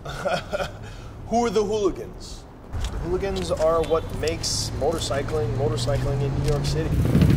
Who are the hooligans? The hooligans are what makes motorcycling in New York City.